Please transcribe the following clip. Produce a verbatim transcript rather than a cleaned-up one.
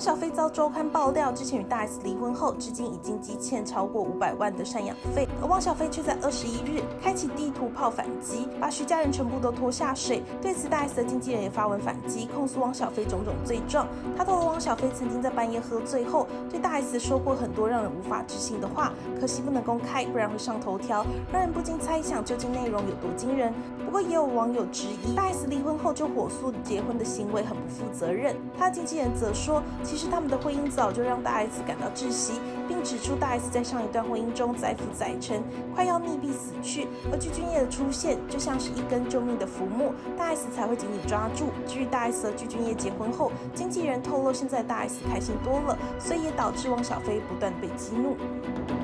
小菲遭周刊爆料，之前与大 S 离婚后，至今已经积欠超过五百万的赡养费，而汪小菲却在二十一日开启地图炮反击，把徐家人全部都拖下水。对此，大 S 的经纪人也发文反击，控诉汪小菲种种罪状。他透露，汪小菲曾经在半夜喝醉后，对大 S 说过很多让人无法置信的话，可惜不能公开，不然会上头条，让人不禁猜想究竟内容有多惊人。不过，也有网友质疑，大 S 离婚后就火速结婚的行为很不负责任。他的经纪人则说，其实他们的婚姻早就让大 S 感到窒息，并指出大 S 在上一段婚姻中载浮载沉，快要溺毙死去，而具俊晔的出现就像是一根救命的浮木，大 S 才会紧紧抓住。至于大 S 和具俊晔结婚后，经纪人透露现在大 S 开心多了，所以也导致汪小菲不断被激怒。